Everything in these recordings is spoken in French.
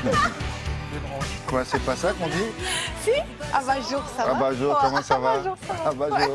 Quoi, c'est pas ça qu'on dit? Si, abat-jour, ça va. Abat-jour, comment ça va? Abat-jour, ça va. Abat-jour.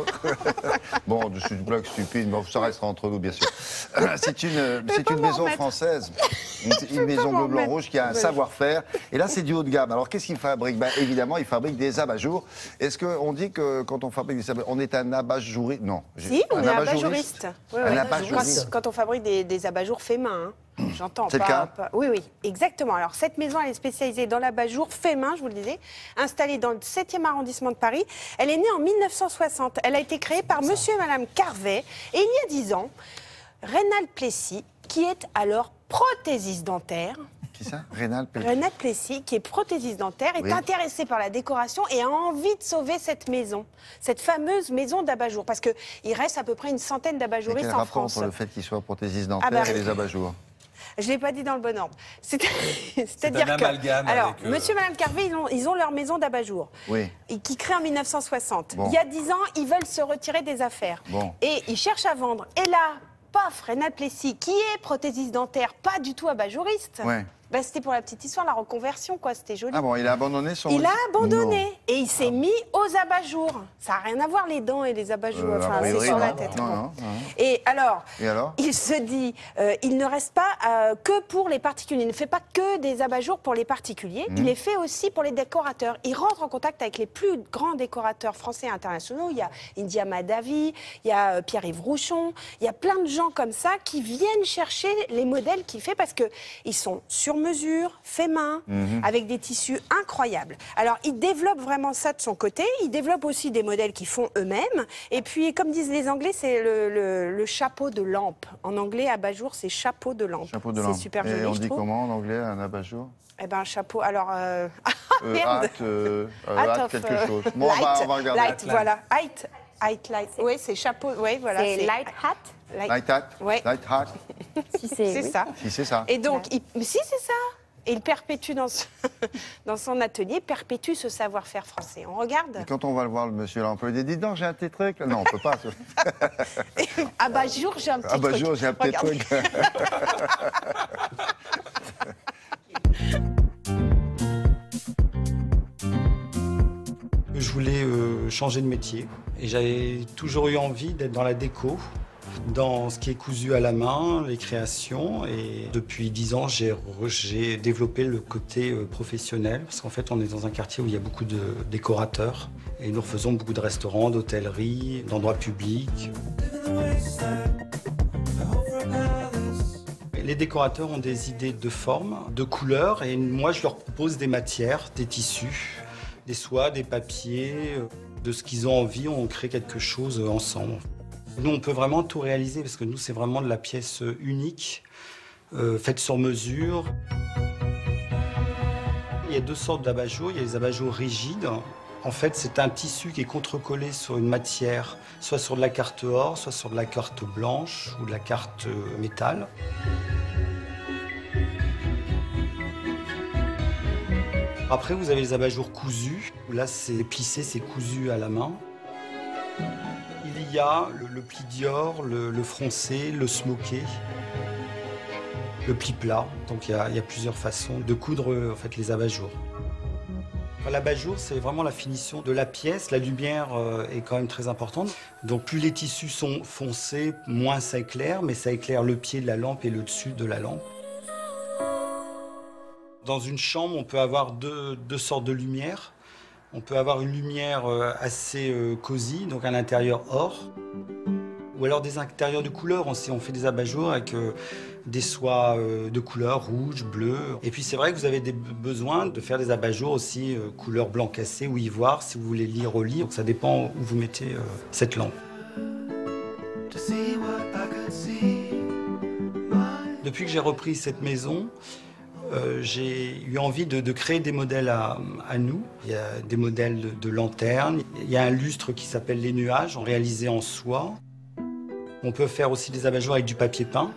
Bon, je suis une blague stupide, mais ça restera entre nous, bien sûr. C'est une maison française, une maison bleu, blanc, rouge qui a un savoir-faire. Et là, c'est du haut de gamme. Alors, qu'est-ce qu'il fabrique? Ben, évidemment, il fabrique des abat-jours. Est-ce qu'on dit que quand on fabrique des abat-jours, on est un abat-jouriste? Non. Si, on est abat-jouriste. Oui, Un abat-jouriste. quand on fabrique des abat-jours faits main. Hein. J'entends. C'est le cas. Oui, oui, exactement. Alors, cette maison, elle est spécialisée dans l'abat-jour fait main, je vous le disais, installée dans le 7e arrondissement de Paris. Elle est née en 1960. Elle a été créée par monsieur et madame Carvet. Et il y a 10 ans, Reynald Plessis, qui est alors prothésiste dentaire. Qui ça? Reynald Plessis. Reynald Plessis, qui est prothésiste dentaire, est intéressé par la décoration et a envie de sauver cette maison, cette fameuse maison d'abat-jour. Parce qu'il reste à peu près une centaine d'abat-jouristes en France. Quel rapport entre le fait qu'il soit prothésiste dentaire et les abat-jours? Je ne l'ai pas dit dans le bon ordre. C'est-à-dire que... Alors, monsieur et madame Carvet, ils ont leur maison d'abat-jour. Oui. Qui crée en 1960. Bon. Il y a 10 ans, ils veulent se retirer des affaires. Bon. Et ils cherchent à vendre. Et là, paf, Reynald Plessis, qui est prothésiste dentaire, pas du tout abat-jouriste. Ouais. Ben, c'était pour la petite histoire, la reconversion, quoi. C'était joli. Ah bon, il a abandonné son... Il a abandonné. Non. Et il s'est mis aux abat-jours. Ça n'a rien à voir, les dents et les abat-jours. Enfin, c'est sur la tête. Non. Et alors, il se dit, il ne reste pas que pour les particuliers. Il ne fait pas que des abat-jours pour les particuliers. Il les fait aussi pour les décorateurs. Il rentre en contact avec les plus grands décorateurs français et internationaux. Il y a India Madavi, il y a Pierre-Yves Rouchon. Il y a plein de gens comme ça qui viennent chercher les modèles qu'il fait parce qu'ils sont sur mesure, fait main, avec des tissus incroyables. Alors, il développe vraiment ça de son côté. Il développe aussi des modèles qu'ils font eux-mêmes. Et puis, comme disent les Anglais, c'est le chapeau de lampe. En anglais, abat-jour, c'est chapeau de lampe. Chapeau de lampe. C'est super joli, Et on je dit trouve. comment en anglais, un abat-jour? Eh ben, un chapeau. Alors, merde. Hâte quelque chose. Bon, light, on va regarder. Light, voilà. Light. Oui, c'est chapeau. Oui, voilà. C'est light hat. Light hat. Ouais. Light hat. Si C'est ça. Si c'est ça. Et donc, si c'est ça. Et il perpétue dans son atelier, perpétue ce savoir-faire français. On regarde. Et quand on va le voir, le monsieur l'employé, dis donc, j'ai un petit truc. Non, on peut pas. Abat-jour, j'ai un petit truc. Abat-jour, j'ai un petit Regardez. truc. Je voulais changer de métier et j'avais toujours eu envie d'être dans la déco, dans ce qui est cousu à la main, les créations. Et depuis 10 ans, j'ai développé le côté professionnel parce qu'en fait, on est dans un quartier où il y a beaucoup de décorateurs et nous refaisons beaucoup de restaurants, d'hôtelleries, d'endroits publics. Les décorateurs ont des idées de forme, de couleurs et moi, je leur propose des matières, des tissus, des soies, des papiers, de ce qu'ils ont envie, on crée quelque chose ensemble. Nous, on peut vraiment tout réaliser parce que nous, c'est vraiment de la pièce unique, faite sur mesure. Il y a deux sortes d'abat-jours. Il y a les abat-jours rigides. En fait, c'est un tissu qui est contrecollé sur une matière, soit sur de la carte or, soit sur de la carte blanche ou de la carte métal. Après, vous avez les abat-jours cousus. Là, c'est plissé, c'est cousu à la main. Il y a le pli Dior, le froncé, le smoké, le pli plat. Donc, il y a plusieurs façons de coudre en fait, les abat-jours. L'abat-jour, c'est vraiment la finition de la pièce. La lumière est quand même très importante. Donc, plus les tissus sont foncés, moins ça éclaire, mais ça éclaire le pied de la lampe et le dessus de la lampe. Dans une chambre, on peut avoir deux sortes de lumière. On peut avoir une lumière assez cosy, donc un intérieur or. Ou alors des intérieurs de couleur. On fait des abat-jours avec des soies de couleur rouge, bleu. Et puis c'est vrai que vous avez besoin de faire des abat-jours aussi couleur blanc cassé ou ivoire si vous voulez lire au lit. Donc ça dépend où vous mettez cette lampe. Depuis que j'ai repris cette maison, j'ai eu envie de créer des modèles à nous. Il y a des modèles de lanternes. Il y a un lustre qui s'appelle les nuages, réalisé en soie. On peut faire aussi des abat-jours avec du papier peint.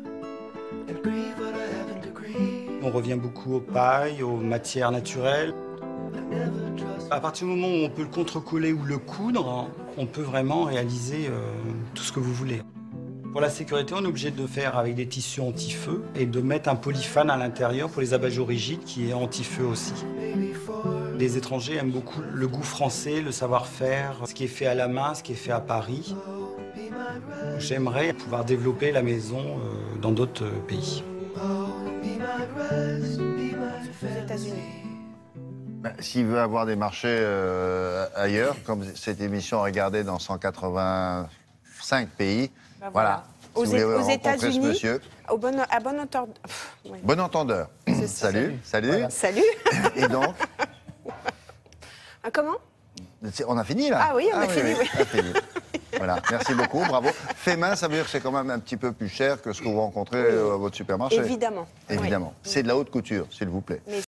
On revient beaucoup aux pailles, aux matières naturelles. À partir du moment où on peut le contrecoller ou le coudre, on peut vraiment réaliser tout ce que vous voulez. Pour la sécurité, on est obligé de faire avec des tissus anti-feu et de mettre un polyfan à l'intérieur pour les abat-jours rigides qui est anti-feu aussi. Les étrangers aiment beaucoup le goût français, le savoir-faire, ce qui est fait à la main, ce qui est fait à Paris. J'aimerais pouvoir développer la maison dans d'autres pays. Aux États-Unis. S'il veut avoir des marchés ailleurs, comme cette émission regardée dans 185 pays, Ben voilà. Aux, Si vous voulez aux rencontrer ce États-Unis, monsieur. à bon entendeur. Oui. Bon entendeur. C'est ça. Salut, salut. Voilà. Salut. Et donc, Comment? on a fini là? Ah oui, on a fini, oui. On a fini. Voilà, merci beaucoup, bravo. Fait main, ça veut dire que c'est quand même un petit peu plus cher que ce que vous rencontrez à votre supermarché. Évidemment. Évidemment. Oui. C'est de la haute couture, s'il vous plaît. Mais